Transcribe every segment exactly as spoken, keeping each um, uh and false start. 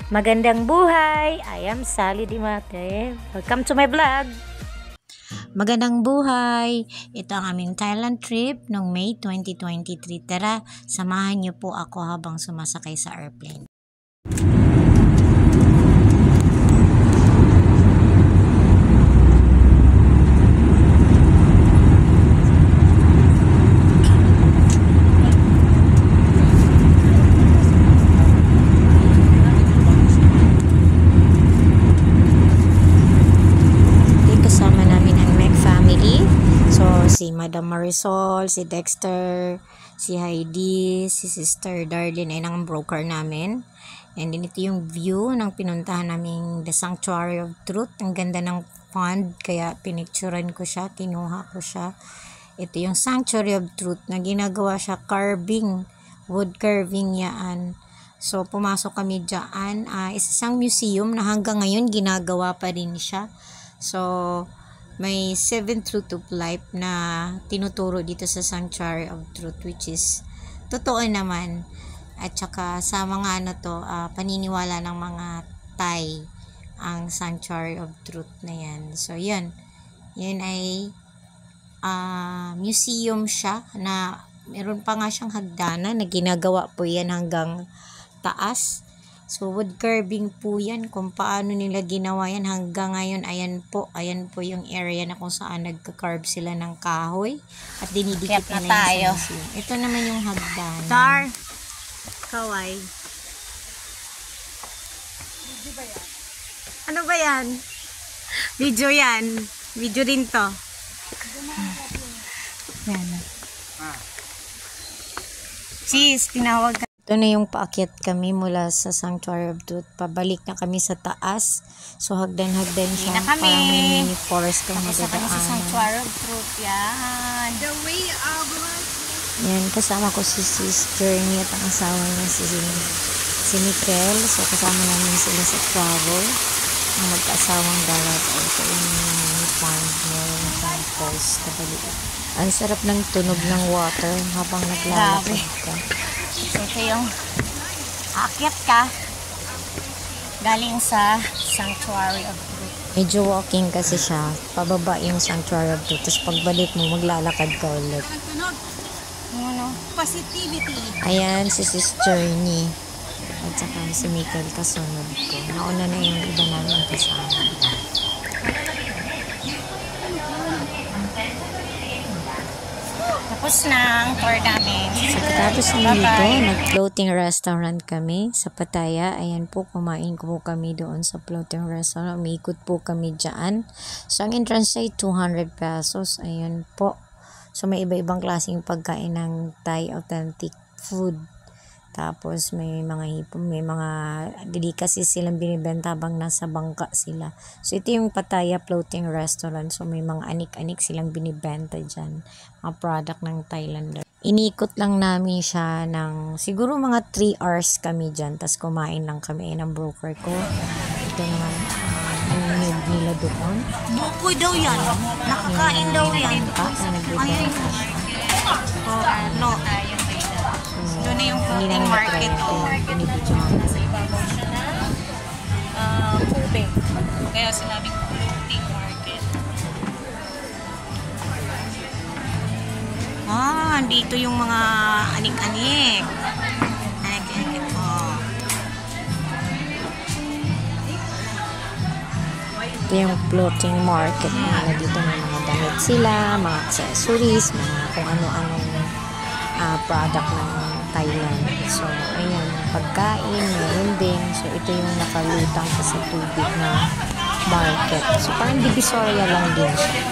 Magandang buhay! I am Sally Dimate. Welcome to my vlog! Magandang buhay! Ito ang aming Thailand trip noong May twenty twenty-three. Tara, samahan niyo po ako habang sumasakay sa airplane. Si Madam Marisol, si Dexter, si Heidi, si Sister Darlene ay ang broker namin. And then ito yung view ng pinuntahan naming The Sanctuary of Truth. Ang ganda ng pond, kaya pinicturean ko siya, kinuha ko siya. Ito yung Sanctuary of Truth na ginagawa siya carving, wood carving yan. So pumasok kami dyan. Uh, isa siyang museum na hanggang ngayon ginagawa pa rin siya. So may seven truth of life na tinuturo dito sa Sanctuary of Truth, which is totoo naman. At saka sa mga ano to, uh, paniniwala ng mga Thai ang Sanctuary of Truth na yan. So yun, yun ay uh, museum siya na meron pa nga siyang hagdanan na ginagawa po yan hanggang taas. So wood carving po yan, kung paano nila ginawa yan hanggang ngayon. Ayan po, ayan po yung area na kung saan nagka-carve sila ng kahoy at dinidikit na tayo. Ito naman yung hagdanan. Star, kaway. Ano ba yan? Video yan. Video din to. Yan. Sis, tinawag ka. Ito na yung paakyat kami mula sa Sanctuary of Truth. Pabalik na kami sa taas. So hagdan-hagdan siya. Parang may mini forest kami dadaan. Tapos kami sa Sanctuary of Truth. Yan. The way of life. Yan. Kasama ko si Sister niya at ang asawa niya si, si Mikel. So kasama namin sila sa travel. Ang mag-asawang dalat. Ito yung pond niya. Yung falls. Ang sarap ng tunog ng water habang naglalakad ka. So, ito yung aakyat ka galing sa Sanctuary of Truth. Medyo walking kasi siya. Pababa yung Sanctuary of Truth. Tapos pagbalik mo, maglalakad ka ulit. Ano? Positivity. Ayan, si Sister ni. At saka si Michael kasunod ko. Nauna na yung iba namin kasama. Tapos na ang tour namin. So, tapos nito, nag-floating restaurant kami sa Pattaya. Ayan po, kumain po kami doon sa floating restaurant. Umikot po kami dyan. So, ang entrance ay two hundred pesos. Ayan po. So, may iba-ibang klaseng pagkain ng Thai authentic food. Tapos, may mga hipon, may mga delicacy silang binibenta habang nasa bangka sila. So, ito yung Pattaya floating restaurant. So, may mga anik-anik silang binibenta dyan. Mga product ng Thailand. Inikot lang namin siya ng siguro mga three hours kami dyan. Tapos, kumain lang kami ng broker ko. Ito naman, uh, ang need nila doon. Bukoy daw yan. Nakakain daw yan. Ayun. Oh, no. Doon na yung floating market. Oh. Nasa ibabaw siya na uh, tubig. Kaya sinabing floating market. Ah, dito yung mga anik-anik. Anik-anik. Oh. Ito yung floating market. Mga dito may mga damit sila, mga accessories, mga kung ano-anong uh, product ng Thailand. So, ayan, pagkain, meron din. So, ito yung nakalutang sa tubig na market. So, parang divisoria lang din siya.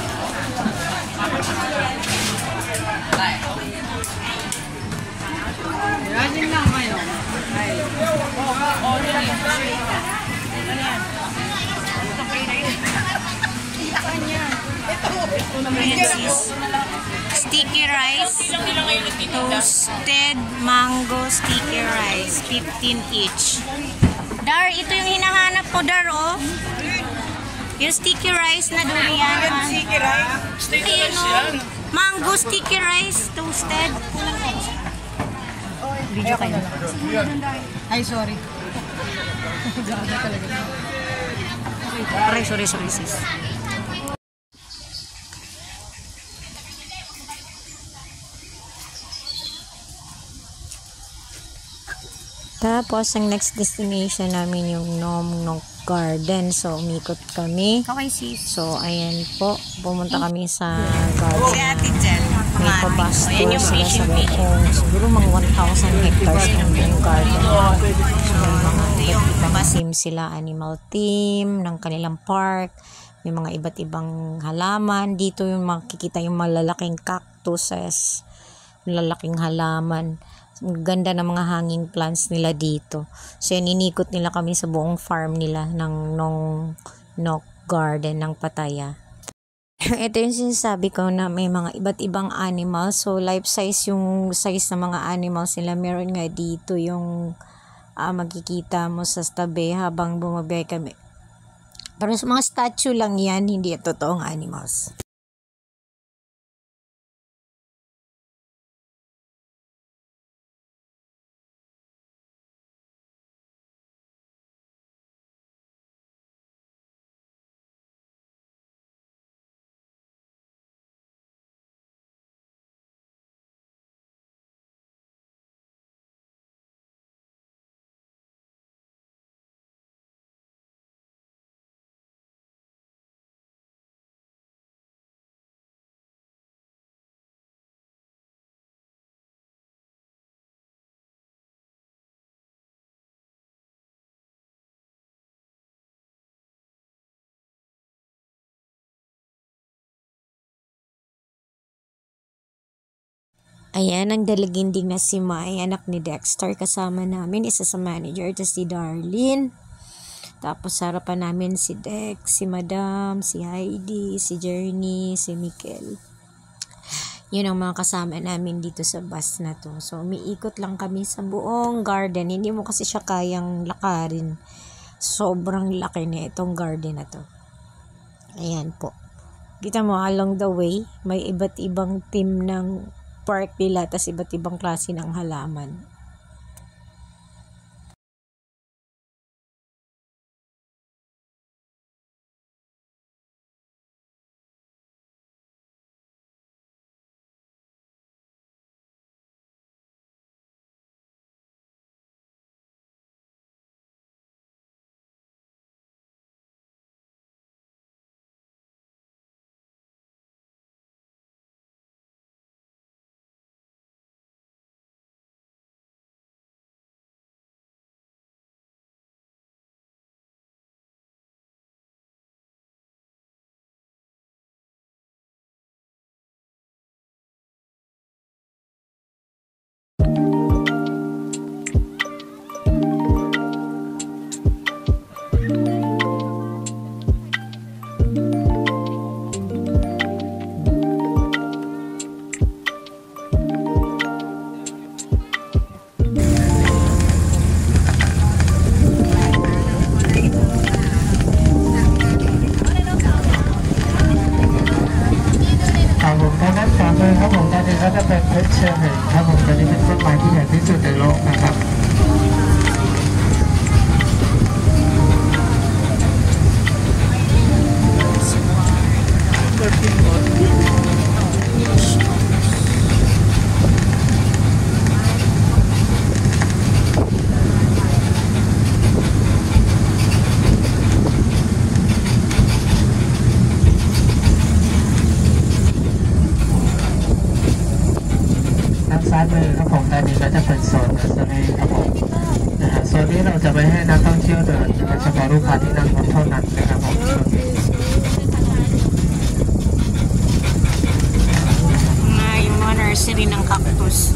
Sticky rice, toasted mango sticky rice, fifteen each. Dar, ito yung hinahanap ko, Dar, oh. Yung sticky rice na durian. Sticky rice? Sticky rice yan. Mango sticky rice, toasted. Video kayo. Ay, sorry. Sorry, sorry, sorry, sis. Tapos, ang next destination namin yung Nom Nok Garden. So, umikot kami. Okay, sis. So, ayan po. Pumunta kami sa garden. Si Ate Jen. May pabas Ayan yung tour sila sa fishing fish. buong, siguro mga one thousand hectares ng buong garden. So, may mga iba't ibang team sila. Animal team ng kanilang park. May mga iba't ibang halaman. Dito yung makikita yung malalaking cactuses. Malalaking halaman. Ang ganda ng mga hanging plants nila dito. So, yan, inikot nila kami sa buong farm nila ng Nong Nok Garden ng Pattaya. Ito yung sinasabi ko na may mga iba't ibang animals. So, life size yung size ng mga animals nila. Meron nga dito yung uh, magkikita mo sa tabi habang bumabay kami. Pero sa mga statue lang yan, hindi totoong animals. Ayan, ang dalaginding na si Mai, anak ni Dexter, kasama namin, isa sa manager, tapos si Darlene. Tapos sa harapan namin si Dex, si Madam, si Heidi, si Journey, si Mikel. Yun ang mga kasama namin dito sa bus na to. So, umiikot lang kami sa buong garden. Hindi mo kasi siya kayang lakarin. Sobrang laki na itong garden na to. Ayan po. Kita mo, along the way, may iba't ibang team ng park nila, tas iba't ibang klase ng halaman. Nursery ng cactus.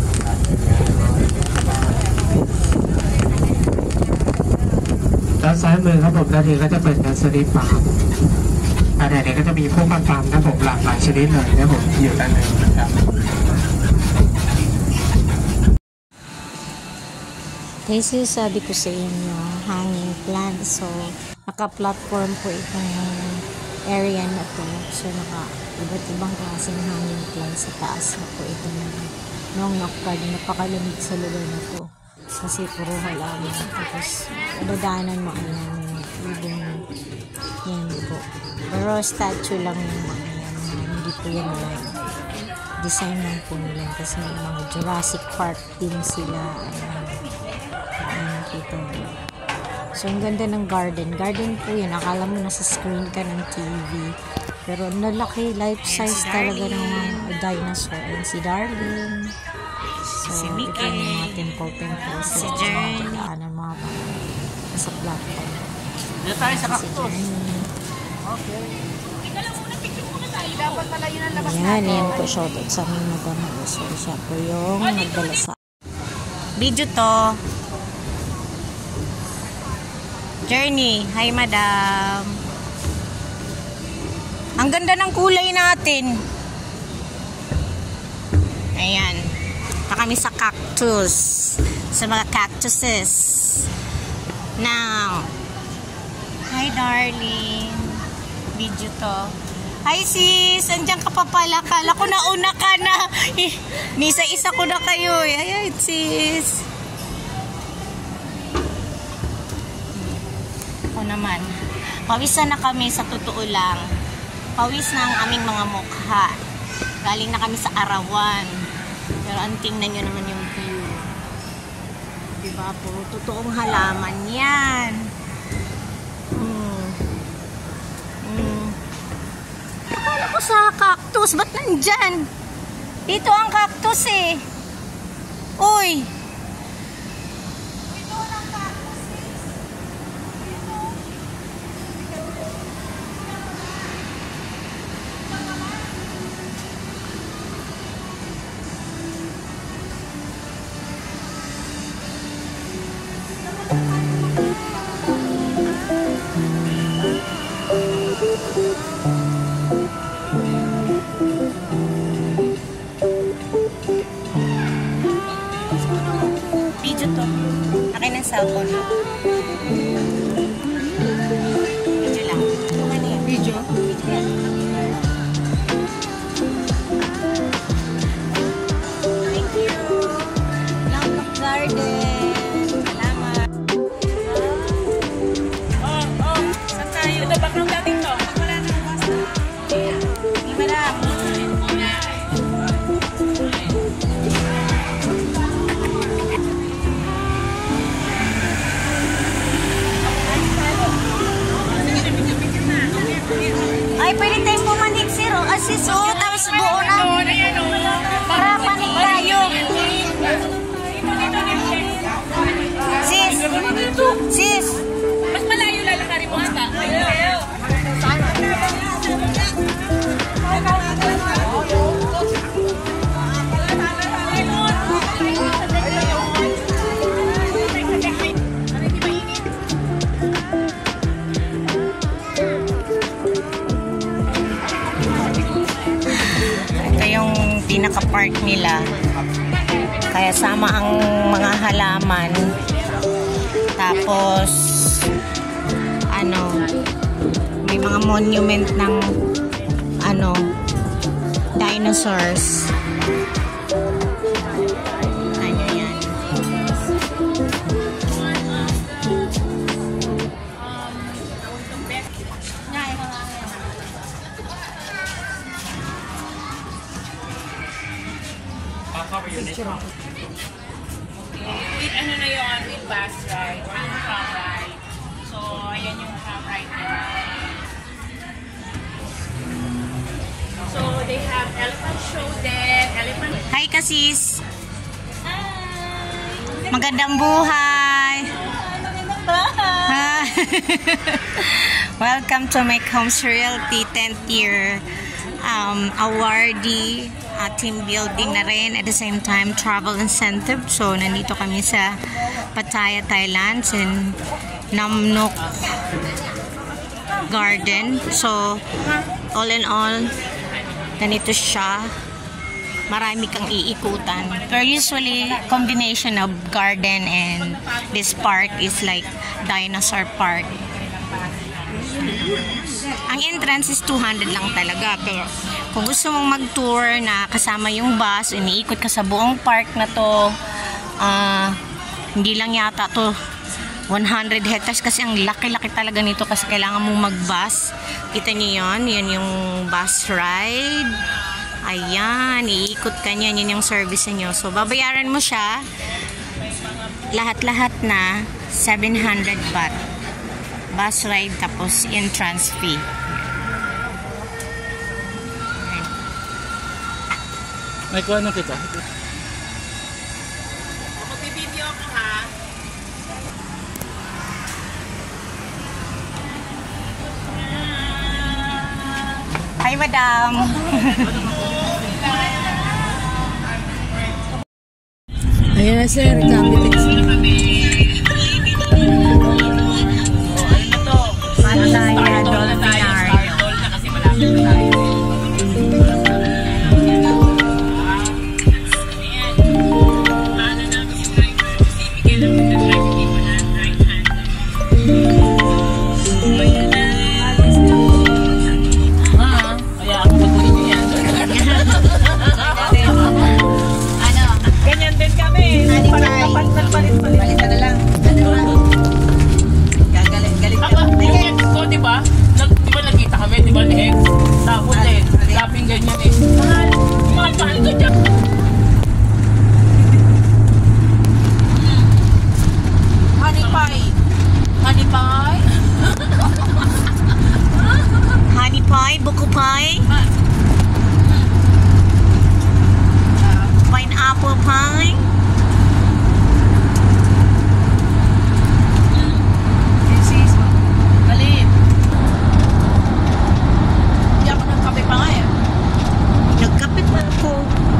ด้านซ้ายมือครับผมด้านนี้ก็จะเป็น nursery farm ภายในนี้ก็จะมีพวกปาล์มนะผมหลากหลายชนิดเลยนะผมอยู่ด้านในนะครับ Kasi sabi ko sa inyo, hanging plant. So, naka-platform po itong area na to. So, naka iba't ibang klaseng hanging plant sa taas na po itong Nong Nok Garden. Napakalamig sa lugar na to. Kasi puro halaman. Tapos, dadaanan mo ang ibong yan po. Pero statue lang yung mga yan. Hindi po yan like design lang po nila. Kasi may mga Jurassic Park din sila. Ano, kita mo. So, ang ganda ng garden. Garden po yun. Akala mo nasa screen ka ng T V. Pero nalaki, life size si talaga ng Darlene. mga dinosaur. And si Darlene. So, Si ito Mickey. yung mga temple-temple. Si Journey. Mga mga sa platform. Dito tayo sa Si Journey. Ayan, yan po shoutout sa aming Madam Marisol. Siya po yung nagdala sa Video to. Journey. Hi, madam. Ang ganda ng kulay natin. Ayan. Pa kami sa cactus. Sa mga cactuses. Now. Hi, darling. Video to. Hi, sis. Andiyan ka pa pala. Kala ko nauna ka na. Eh, Nisa-isa ko na kayo. Eh. Ayan, sis. Ako naman. Pawisan na kami sa totoo lang. Pawis na ang aming mga mukha. Galing na kami sa arawan. Pero ang tingnan nyo naman yung view. Diba? Puro totoong halaman yan. Hmm. Hmm. Akala ko sa cactus. Ba't nandyan? Dito ang cactus eh. Uy! Video to. Akin ang cellphone. Video lang. Ano yan? Video? Video. Thank you. Love of garden. Salamat. Oh, oh. Saan tayo? Ito, background natin to. Wala na ang basta. Hindi madam. Ay, pwede tayong pumanik, sir. Assist, oh. Tapos buo na. Para panik tayo. Sis. Sis. Mas malayo lalakarin mo ata. Ito yung pinaka-park nila. Kaya sama ang mga halaman. Tapos, ano, may mga monument ng, ano, dinosaurs. Ano yan? With ano na yun, with bus ride or yung tram ride. So, ayan yung tram ride nila. So, they have elephant show there, elephant... Hi, kasis! Magandang buhay! Hi! Welcome to my Combs Realty tenth year um, awardee. Uh, team building na rin at the same time travel incentive. So nandito kami sa Pattaya, Thailand in Nam Nok Garden. So all in all, ganito siya. Marami kang iikutan. Pero usually combination of garden and this park is like dinosaur park. Ang entrance is two hundred lang talaga. Pero kung gusto mong mag-tour na kasama yung bus, iniikot ka sa buong park na to, uh, Hindi lang yata to one hundred hectares kasi ang laki-laki talaga nito kasi kailangan mong mag-bus. Kita niyo yun? Yun yung bus ride. Ayan, iikot ka niyan. Yun yung service niyo. So, babayaran mo siya. Lahat-lahat na seven hundred baht. Bus ride tapos entrance fee. May kuha na kita. Mag-video ako ha. Hi, madam. Ayan na sir, Capitex. Pattaya Dolphinario. Start na kasi malapit na tayo. Buko pie, pineapple pie, This is galit. Hindi ako nagkape pa nga eh. nagkape pa ako.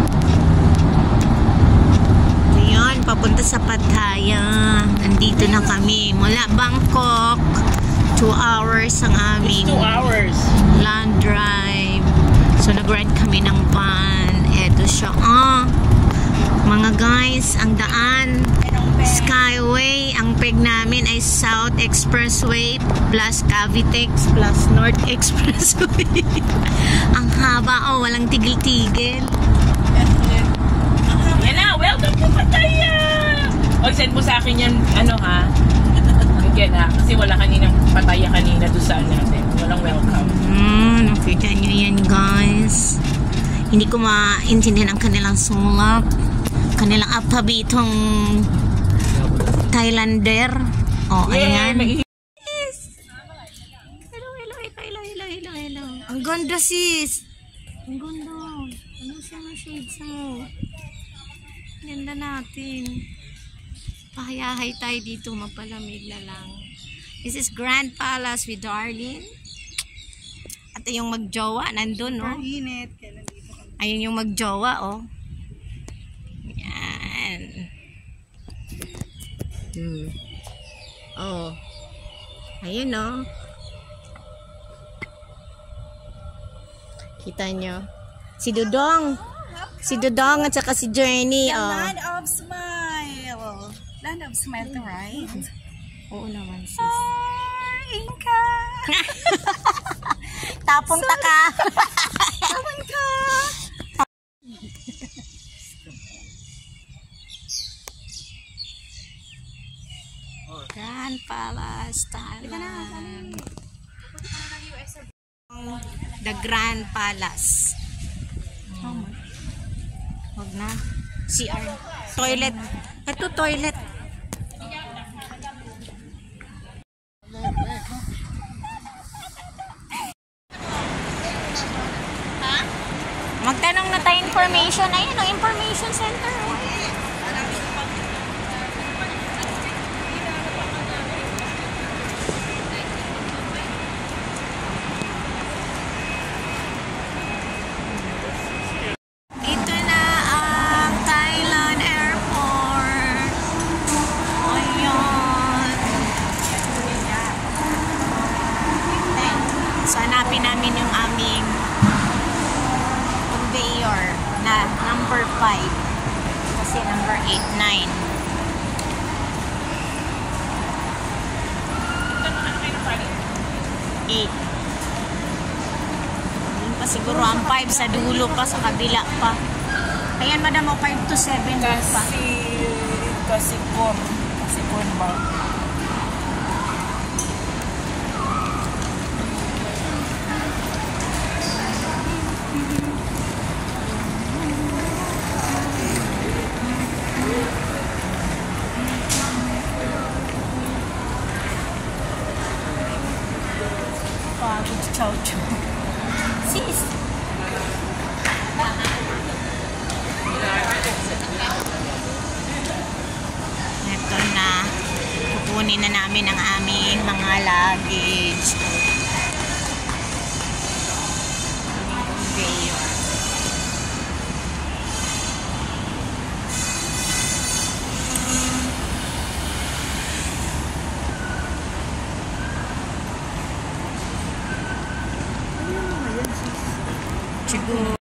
Ayan, papunta sa Pattaya. Nandito na kami mula Bangkok. Two hours ang aming Two hours. land drive. So, nag-ride kami ng van. Eto siya. Ah, mga guys, ang daan. Skyway. Ang peg namin ay South Expressway plus Cavitex plus North Expressway. Ang haba. Oh, walang tigil-tigil. Yan na, welcome to Pattaya! O, send mo sa akin yan, ano ha? Again ha, kasi wala kaninang Pattaya kanina doon saan natin. Walang welcome. Hmm, nakita nyo yan guys. Hindi ko maintindihan ang kanilang sulat. Kanilang alphabetong Thailander. Oh, Yeah, ayan. may- Yes. Hello, hello, hello, hello, hello, hello, hello. Ang ganda sis. Ang ganda. Ano siya ng shades mo? Ganda natin. Pahayahay tayo dito, mapalamig na lang. This is Grand Palace with Darlene. At yung magjowa, nandun, no? Init. Ayun yung magjowa, oh. Yan. Hmm. Oh. Ayun, no? Kita nyo? Si Dudong. Si Dudong at saka si Journey, oh. Land of Smile. Land of Smile to right? Oo naman, sis. Ah, Inka. Tapong taka. Taman ka. Grand Palace, Thailand. The Grand Palace. Hmm. Huwag na. C R. Toilet. Ito toilet. Ha? Magtanong na tayo information. Ayun o, information center. Ito na ang Thailand Airport. Ayan. So, hanapin namin yung aming conveyor na number five. Kasi number eight, nine. eight. Yun pa siguro ang five sa dulo pa, sa kabila pa. Ayan, madam, o five to seven pa. Kasi, kasi po, cellphone ba? Pagod chow chow. Sis! Ito na. Kukunin na namin ang aming mga luggage. Conveyor. Siguro.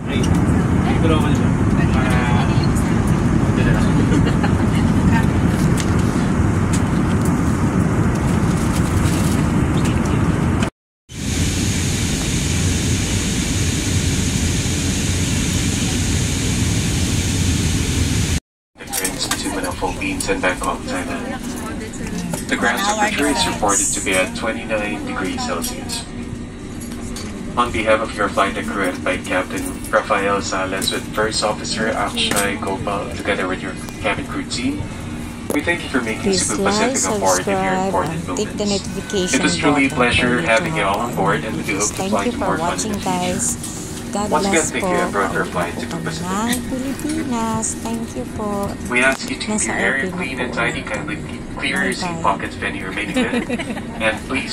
To Manila, Philippines and Bangkok, Thailand. The ground temperature is reported to be at twenty-nine degrees Celsius. On behalf of your flight and crew by Captain Rafael Salas with First Officer Akshay Gopal, together with your cabin crew team, we thank you for making Please Cebu like, Pacific a part of your subscribe, important and click the movements. notification It was truly a button pleasure for you having to you all know on board, and we do hope to Thank fly you to for more fun in watching, the future. guys. God Once again, bless thank po. you and brother Ang flight to ilang Pacific. ng Pilipinas. Thank you po. We ask you to keep Nasa your area airplane clean na and po. tidy, kindly clear your seat Bye-bye. pockets if any remaining there, and please